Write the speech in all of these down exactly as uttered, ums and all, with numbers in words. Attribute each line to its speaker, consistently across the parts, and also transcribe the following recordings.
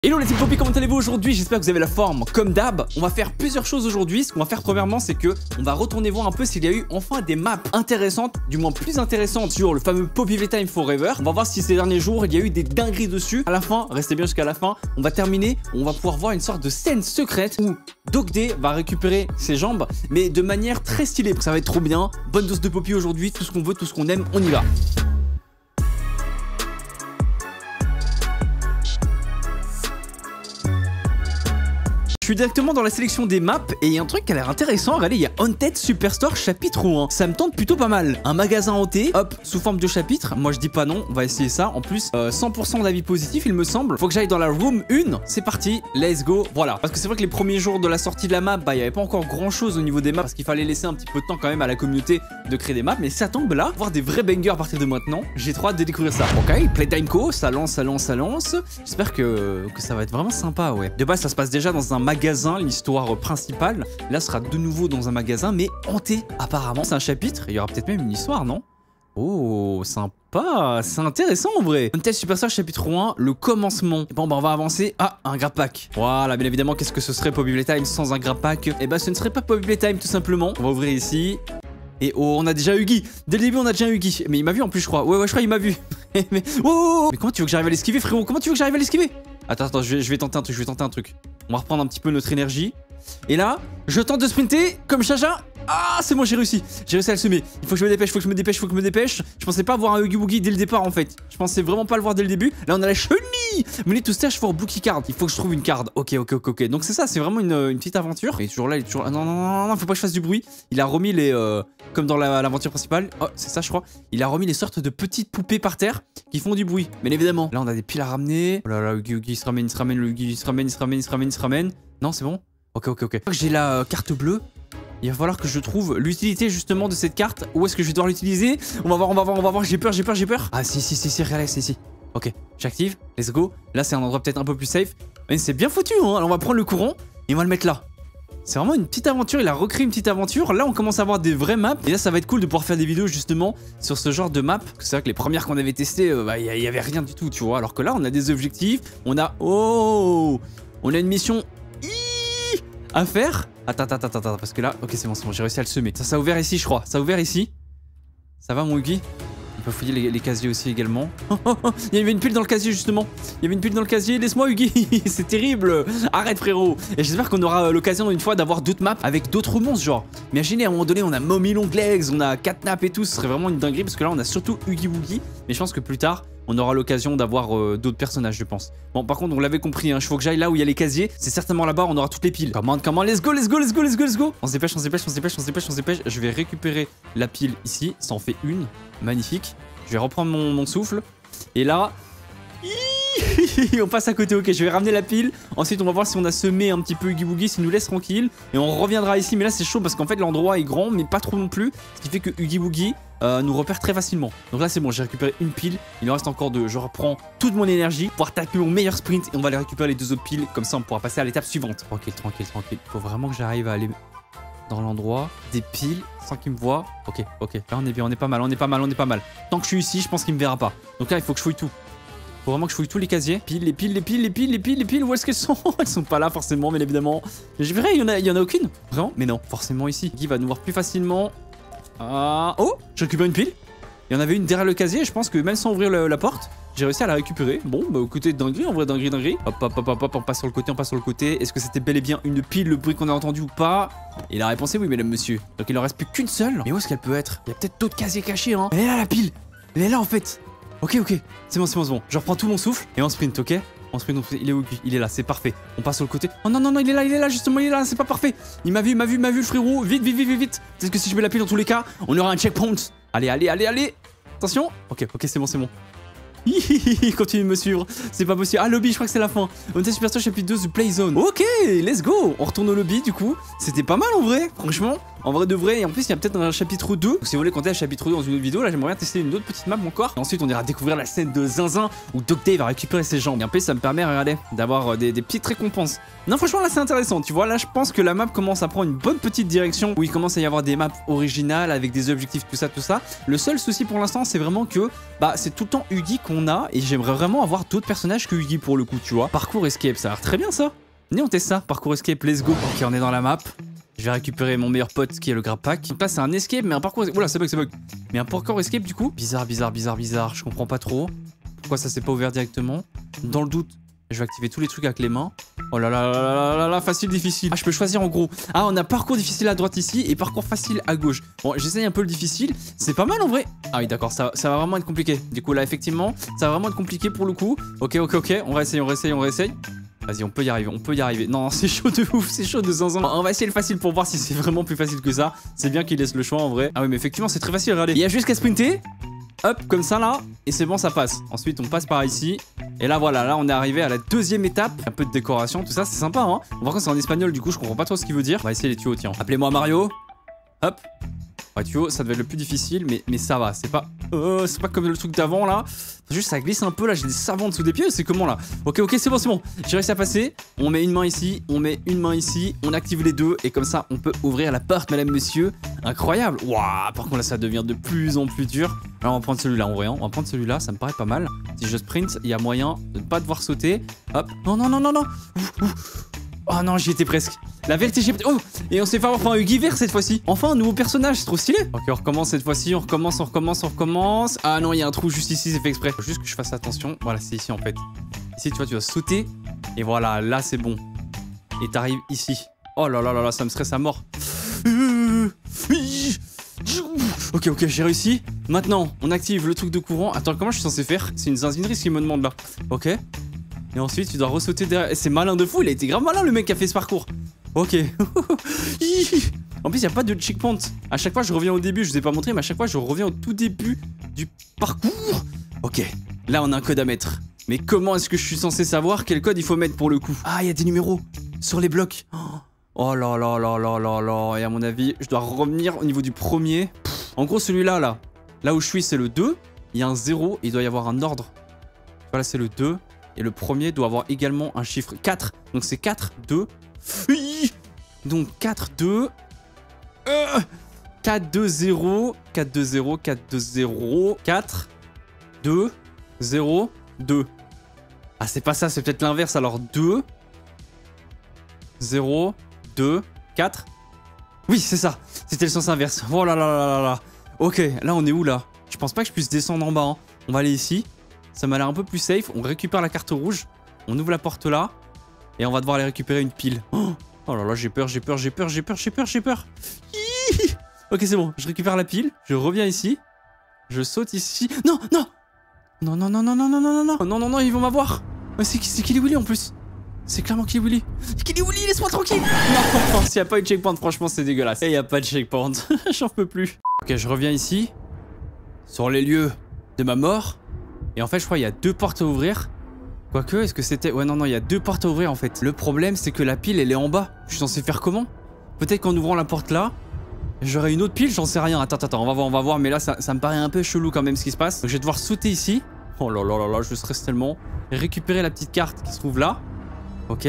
Speaker 1: Hello les Poppy, comment allez-vous aujourd'hui? J'espère que vous avez la forme. Comme d'hab, on va faire plusieurs choses aujourd'hui. Ce qu'on va faire premièrement, c'est que on va retourner voir un peu s'il y a eu enfin des maps intéressantes, du moins plus intéressantes sur le fameux Poppy Playtime Forever. On va voir si ces derniers jours il y a eu des dingueries dessus. À la fin, restez bien jusqu'à la fin. On va terminer, on va pouvoir voir une sorte de scène secrète où Dogday va récupérer ses jambes, mais de manière très stylée. Ça va être trop bien. Bonne dose de Poppy aujourd'hui, tout ce qu'on veut, tout ce qu'on aime, on y va. Je suis directement dans la sélection des maps et il y a un truc qui a l'air intéressant. Regardez, il y a Haunted Superstore chapitre un. Ça me tente plutôt pas mal. Un magasin hanté, hop, sous forme de chapitre. Moi je dis pas non, on va essayer ça. En plus, euh, cent pour cent d'avis positif, il me semble. Faut que j'aille dans la room un. C'est parti, let's go. Voilà. Parce que c'est vrai que les premiers jours de la sortie de la map, bah il y avait pas encore grand chose au niveau des maps parce qu'il fallait laisser un petit peu de temps quand même à la communauté de créer des maps. Mais ça tombe là, voir des vrais bangers à partir de maintenant. J'ai trop hâte de découvrir ça. Ok, Playtime Co, ça lance, ça lance, ça lance. J'espère que, que ça va être vraiment sympa, ouais. De base, ça se passe déjà dans un magasin. L'histoire principale, là sera de nouveau dans un magasin mais hanté apparemment. C'est un chapitre, il y aura peut-être même une histoire, non? Oh, sympa, c'est intéressant en vrai. Haunted Superstore chapitre un, le commencement. Bon bah on va avancer. Ah, un grab pack. Voilà, bien évidemment, qu'est-ce que ce serait Poppy Playtime sans un grab pack? Eh bah ce ne serait pas Poppy Playtime tout simplement. On va ouvrir ici. Et oh, on a déjà Huggy. Dès le début, on a déjà Huggy. Mais il m'a vu en plus, je crois. Ouais, ouais, je crois qu'il m'a vu. mais, oh, oh, oh. Mais comment tu veux que j'arrive à l'esquiver, frérot? Comment tu veux que j'arrive à l'esquiver? Attends, attends, je vais, je vais tenter un truc, je vais tenter un truc. On va reprendre un petit peu notre énergie. Et là, je tente de sprinter comme Chacha. Ah, c'est bon, j'ai réussi. J'ai réussi à le semer. Il faut que je me dépêche, il faut que je me dépêche, il faut que je me dépêche. Je pensais pas avoir un Huggy Wuggy dès le départ en fait. Je pensais vraiment pas le voir dès le début. Là, on a la chenille. We need to search for Bookie card. Il faut que je trouve une carte. Ok, ok, ok, ok. Donc c'est ça, c'est vraiment une, une petite aventure. Et toujours là, il est toujours là. Non, non, non, non, faut pas que je fasse du bruit. Il a remis les. Euh, comme dans l'aventure principale. Oh, c'est ça, je crois. Il a remis les sortes de petites poupées par terre qui font du bruit. Bien évidemment. Là, on a des piles à ramener. Oh là là, Huggy Wuggy, il se ramène, il se ramène, le Huggy, il se ramène, il se ramène, il se ramène, il se ramène. Non, c'est bon. Ok, ok, ok. J'ai la euh, carte bleue. Il va falloir que je trouve l'utilité justement de cette carte. Où est-ce que je vais devoir l'utiliser? On va voir, on va voir, on va voir. J'ai peur, j'ai peur, j'ai peur. Ah si, si, si, si, regardez, c'est ici. Ok, j'active. Let's go. Là, c'est un endroit peut-être un peu plus safe. Mais c'est bien foutu, hein. Alors, on va prendre le courant et on va le mettre là. C'est vraiment une petite aventure. Il a recréé une petite aventure. Là, on commence à avoir des vraies maps. Et là, ça va être cool de pouvoir faire des vidéos justement sur ce genre de map. C'est vrai que les premières qu'on avait testées, il euh, bah, y, y avait rien du tout, tu vois. Alors que là, on a des objectifs. On a... Oh, on a une mission à faire. Attends, attends, attends, attends, parce que là, ok, c'est bon, c'est bon, j'ai réussi à le semer. Ça, ça a ouvert ici, je crois. Ça a ouvert ici. Ça va, mon Huggy? On peut fouiller les, les casiers aussi également. Oh, oh, oh, il y avait une pile dans le casier, justement. Il y avait une pile dans le casier. Laisse-moi, Huggy. C'est terrible. Arrête, frérot. Et j'espère qu'on aura l'occasion une fois d'avoir d'autres maps avec d'autres monstres, genre. Imaginez, à un moment donné, on a Mommy Longlegs, on a Catnap et tout. Ce serait vraiment une dinguerie, parce que là, on a surtout Huggy Wuggy. Mais je pense que plus tard, on aura l'occasion d'avoir euh, d'autres personnages, je pense. Bon, par contre, on l'avait compris, hein, il faut que j'aille là où il y a les casiers. C'est certainement là-bas, on aura toutes les piles. Comment, comment, let's go, let's go, let's go, let's go, let's go. On se dépêche, on se dépêche, on se dépêche, on se dépêche, on se dépêche. Je vais récupérer la pile ici. Ça en fait une. Magnifique. Je vais reprendre mon, mon souffle. Et là... on passe à côté, ok, je vais ramener la pile. Ensuite, on va voir si on a semé un petit peu Huggy Wuggy, s'il nous laisse tranquille. Et on reviendra ici, mais là c'est chaud parce qu'en fait l'endroit est grand, mais pas trop non plus. Ce qui fait que Huggy Wuggy euh, nous repère très facilement. Donc là c'est bon, j'ai récupéré une pile. Il en reste encore deux. Je reprends toute mon énergie pour pouvoir taper mon meilleur sprint. Et on va aller récupérer les deux autres piles. Comme ça, on pourra passer à l'étape suivante. Tranquille, tranquille, tranquille. Faut vraiment que j'arrive à aller dans l'endroit des piles sans qu'il me voit. Ok, ok, là on est bien, on est pas mal, on est pas mal, on est pas mal. Tant que je suis ici, je pense qu'il me verra pas. Donc là, il faut que je fouille tout. Faut vraiment que je fouille tous les casiers. Piles, les piles, les piles, les piles, les piles, les piles. Où est-ce qu'elles sont? Elles sont pas là forcément, mais évidemment. Je verrai, il y en a, il y en a aucune. Vraiment? Mais non, forcément ici. Guy va nous voir plus facilement. Ah, oh, j'ai récupéré une pile. Il y en avait une derrière le casier. Je pense que même sans ouvrir le, la porte, j'ai réussi à la récupérer. Bon, bah écoutez, dinguerie, en vrai, dinguerie, dinguerie. Hop, hop, hop, hop, hop, on passe sur le côté, on passe sur le côté. Est-ce que c'était bel et bien une pile, le bruit qu'on a entendu ou pas? Et la réponse est oui, mesdames, monsieur. Donc il en reste plus qu'une seule. Mais où est-ce qu'elle peut être? Il y a peut-être d'autres casiers cachés, hein. Elle est là, la pile. Elle est là, en fait. Ok, ok, c'est bon, c'est bon, c'est bon. Je reprends tout mon souffle et on sprint, ok? On sprint, on sprint. Il est où? Il est là, c'est parfait. On passe sur le côté. Oh non, non, non, il est là, il est là, justement, il est là, c'est pas parfait. Il m'a vu, il m'a vu, il m'a vu, le frérot. Vite, vite, vite, vite, vite. Peut-être que si je mets la pile dans tous les cas, on aura un checkpoint. Allez, allez, allez, allez. Attention. Ok, ok, c'est bon, c'est bon. Il continue de me suivre, c'est pas possible. Ah, lobby, je crois que c'est la fin. Haunted Superstore chapitre deux, The Play Zone. Ok, let's go. On retourne au lobby du coup. C'était pas mal en vrai, franchement. En vrai de vrai, et en plus il y a peut-être un chapitre deux. Donc si vous voulez compter un chapitre deux dans une autre vidéo, là j'aimerais bien tester une autre petite map encore. Et ensuite on ira découvrir la scène de Zinzin où Doc Day va récupérer ses jambes. Et en plus ça me permet, regardez, d'avoir des, des petites récompenses. Non franchement là c'est intéressant, tu vois, là je pense que la map commence à prendre une bonne petite direction où il commence à y avoir des maps originales avec des objectifs, tout ça, tout ça. Le seul souci pour l'instant c'est vraiment que bah c'est tout le temps Huggy qu'on a et j'aimerais vraiment avoir d'autres personnages que Huggy pour le coup, tu vois. Parcours escape, ça a l'air très bien ça. Venez on teste ça, parcours escape, let's go. Ok on est dans la map. Je vais récupérer mon meilleur pote qui est le grab pack. Donc là c'est un escape mais un parcours... Oula c'est bug, c'est bug. Mais un parcours escape du coup. Bizarre, bizarre, bizarre, bizarre. Je comprends pas trop. Pourquoi ça s'est pas ouvert directement? Dans le doute, je vais activer tous les trucs avec les mains. Oh là là là là là là, facile, difficile. Ah je peux choisir en gros. Ah on a parcours difficile à droite ici et parcours facile à gauche. Bon j'essaye un peu le difficile. C'est pas mal en vrai. Ah oui d'accord, ça, ça va vraiment être compliqué. Du coup là effectivement, ça va vraiment être compliqué pour le coup. Ok ok ok, on va essayer, on va essayer, on va essayer. Vas-y, on peut y arriver, on peut y arriver. Non, c'est chaud de ouf, c'est chaud de zinzin. On va essayer le facile pour voir si c'est vraiment plus facile que ça. C'est bien qu'il laisse le choix en vrai. Ah oui, mais effectivement, c'est très facile, regardez. Il y a juste qu'à sprinter. Hop, comme ça là. Et c'est bon, ça passe. Ensuite, on passe par ici. Et là, voilà, là, on est arrivé à la deuxième étape. Un peu de décoration, tout ça, c'est sympa, hein. Par contre, c'est en espagnol, du coup, je comprends pas trop ce qu'il veut dire. On va essayer les tuyaux, tiens. Appelez-moi Mario. Hop. Ouais, tuyau, ça devait être le plus difficile, mais, mais ça va. C'est pas, euh, c'est pas comme le truc d'avant là. Juste ça glisse un peu là. J'ai des savants dessous des pieds. C'est comment là? Ok, ok, c'est bon, c'est bon. J'ai réussi à passer. On met une main ici, on met une main ici. On active les deux et comme ça, on peut ouvrir la porte, madame, monsieur. Incroyable. Waouh. Par contre là, ça devient de plus en plus dur. Alors on va prendre celui-là en vrai. Hein. On va prendre celui-là. Ça me paraît pas mal. Si je sprint, il y a moyen de ne pas devoir sauter. Hop. Non, non, non, non, non. Ouf, ouf. Oh non, j'y étais presque. La vérité, j'ai... Oh. Et on s'est fait avoir par un Huggy vert cette fois-ci. Enfin, un nouveau personnage, c'est trop stylé. Ok, on recommence cette fois-ci. On recommence, on recommence, on recommence. Ah non, il y a un trou juste ici, c'est fait exprès. Faut juste que je fasse attention. Voilà, c'est ici en fait. Ici, tu vois, tu vas sauter. Et voilà, là, c'est bon. Et t'arrives ici. Oh là là là là, ça me stresse à mort. Ok, ok, j'ai réussi. Maintenant, on active le truc de courant. Attends, comment je suis censé faire? C'est une zinzinerie ce qu'il me demande là. Ok. Et ensuite, tu dois ressauter derrière. C'est malin de fou, il a été grave malin le mec qui a fait ce parcours. Ok. En plus, il n'y a pas de checkpoint. À chaque fois, je reviens au début, je vous ai pas montré, mais à chaque fois, je reviens au tout début du parcours. Ok. Là, on a un code à mettre. Mais comment est-ce que je suis censé savoir quel code il faut mettre pour le coup? Ah, il y a des numéros sur les blocs. Oh là là là là là là. Et à mon avis, je dois revenir au niveau du premier. En gros, celui-là, là. Là où je suis, c'est le deux. Il y a un zéro. Il doit y avoir un ordre. Voilà, c'est le deux. Et le premier doit avoir également un chiffre quatre. Donc c'est quatre, deux. Donc quatre, deux. Euh, quatre, deux, zéro. quatre, deux, zéro. quatre, deux, zéro. quatre, deux, zéro, deux. Ah, c'est pas ça, c'est peut-être l'inverse. Alors deux, zéro, deux, quatre. Oui, c'est ça. C'était le sens inverse. Oh là là là là là. Ok, là on est où là? Je pense pas que je puisse descendre en bas. Hein. On va aller ici. Ça m'a l'air un peu plus safe. On récupère la carte rouge. On ouvre la porte là. Et on va devoir aller récupérer une pile. Oh, oh là là, j'ai peur, j'ai peur, j'ai peur, j'ai peur, j'ai peur, j'ai peur. Hihi. Ok, c'est bon. Je récupère la pile. Je reviens ici. Je saute ici. Non, non. Non, non, non, non, non, non, non, non. Non, non, non, ils vont m'avoir. C'est Killy Willy en plus. C'est clairement Killy Willy. Killy Willy, laisse-moi tranquille. Non, non, s'il n'y a pas eu de checkpoint, franchement, c'est dégueulasse. Et il n'y a pas de checkpoint. J'en peux plus. Ok, je reviens ici. Sur les lieux de ma mort. Et en fait, je crois qu'il y a deux portes à ouvrir. Quoique, est-ce que c'était... Ouais, non, non, il y a deux portes à ouvrir, en fait. Le problème, c'est que la pile, elle est en bas. Je suis censé faire comment? Peut-être qu'en ouvrant la porte là, j'aurai une autre pile, j'en sais rien. Attends, attends, on va voir, on va voir. Mais là, ça, ça me paraît un peu chelou quand même, ce qui se passe. Donc, je vais devoir sauter ici. Oh là là là là, je stresse tellement. Et récupérer la petite carte qui se trouve là. Ok.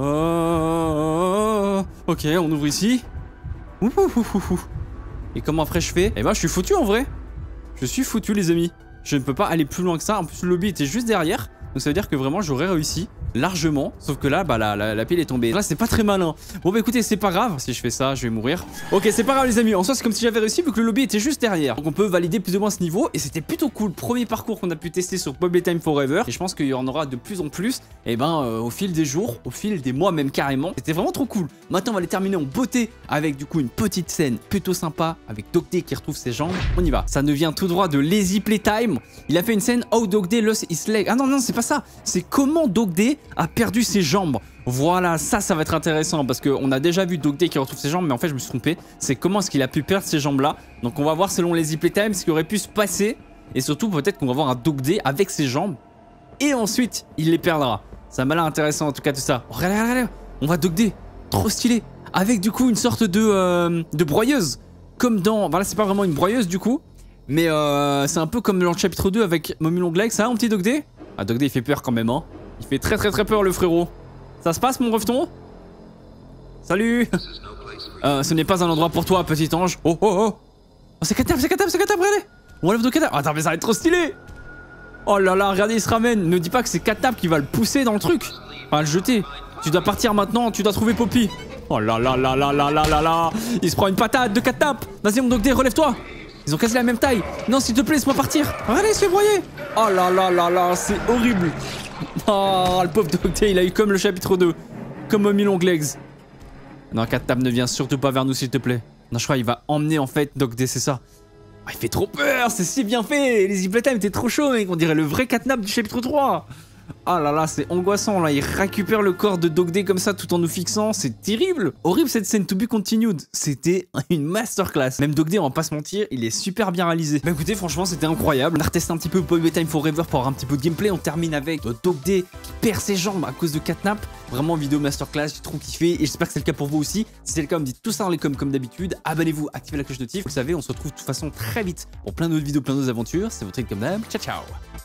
Speaker 1: Euh... Ok, on ouvre ici. Ouh, ouh, ouh, ouh. Et comment après je fais? Eh ben, je suis foutu, en vrai. Je suis foutu, les amis. Je ne peux pas aller plus loin que ça. En plus, le lobby était juste derrière. Donc ça veut dire que vraiment, j'aurais réussi largement. Sauf que là, bah, la, la, la pile est tombée. Là, c'est pas très malin. Bon, bah écoutez, c'est pas grave. Si je fais ça, je vais mourir. Ok, c'est pas grave, les amis. En soi, c'est comme si j'avais réussi vu que le lobby était juste derrière. Donc on peut valider plus ou moins ce niveau. Et c'était plutôt cool. Premier parcours qu'on a pu tester sur Bubble Time Forever. Et je pense qu'il y en aura de plus en plus. Et ben, euh, au fil des jours, au fil des mois, même carrément. C'était vraiment trop cool. Maintenant, on va les terminer en beauté avec du coup une petite scène plutôt sympa avec Doc Day qui retrouve ses jambes. On y va. Ça ne vient tout droit de Lazy Playtime. Il a fait une scène How Doc Day lost his leg. Ah non, non, c'est pas ça. C'est comment Doc Day a perdu ses jambes. Voilà, ça, ça va être intéressant parce qu'on a déjà vu Doc Day qui retrouve ses jambes, mais en fait, je me suis trompé. C'est comment est-ce qu'il a pu perdre ses jambes-là. Donc, on va voir selon Lazy Playtime ce qui aurait pu se passer. Et surtout, peut-être qu'on va voir un Doc Day avec ses jambes. Et ensuite, il les perdra. Ça m'a l'air intéressant en tout cas tout ça. Oh, regardez, regardez, on va Doc Day. Trop stylé. avec du coup une sorte de, euh, de broyeuse. Comme dans... Voilà, c'est pas vraiment une broyeuse du coup. Mais euh, c'est un peu comme dans le chapitre deux avec Mommy Longlegs. Ça, mon petit Dog Day? Ah, Dog Day, il fait peur quand même, hein. Il fait très très très peur, le frérot. Ça se passe, mon reveton? Salut. euh, Ce n'est pas un endroit pour toi, petit ange. Oh, oh, oh. Oh, c'est Catnap, c'est Catnap, c'est Catnap, regardez. On enlève de Catnap. Attends, mais ça va être trop stylé. Oh là là, regardez, il se ramène. Ne dis pas que c'est Catnap qui va le pousser dans le truc. Enfin, le jeter. Tu dois partir maintenant, tu dois trouver Poppy. Oh là là là là là là là là. Il se prend une patate de Catnap. Vas-y, mon Dog Day, relève-toi. Ils ont quasi la même taille. Non, s'il te plaît, laisse-moi partir. Regardez, il se fait broyer. Oh là là là là, c'est horrible. Oh, le pauvre Dog Day, il a eu comme le chapitre deux. Comme Mommy Longlegs. Non, Catnap, ne viens surtout pas vers nous, s'il te plaît. Non, je crois qu'il va emmener, en fait, Dog Day, c'est ça. Oh, il fait trop peur, c'est si bien fait. Les Zip Time étaient trop chauds, mec. On dirait le vrai Catnap du chapitre trois. Ah là là, c'est angoissant là, il récupère le corps de Dog Day comme ça tout en nous fixant, c'est terrible. Horrible cette scène, to be continued. C'était une masterclass. Même Dog Day, on va pas se mentir, il est super bien réalisé. Bah écoutez, franchement, c'était incroyable. On a retesté un petit peu Poppy Time Forever pour avoir un petit peu de gameplay. On termine avec Dog Day qui perd ses jambes à cause de Catnap. Vraiment vidéo masterclass, j'ai trop kiffé et j'espère que c'est le cas pour vous aussi. Si c'est le cas, me dites tout ça dans les coms comme d'habitude. Abonnez-vous, activez la cloche de notif. Vous le savez, on se retrouve de toute façon très vite pour plein d'autres vidéos, plein d'autres aventures. C'est votre guide comme d'hab. Ciao ciao.